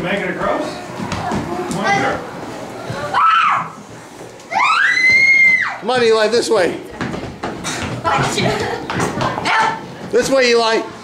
make it across? Come on, girl. Come on, Eli, this way. This way, Eli.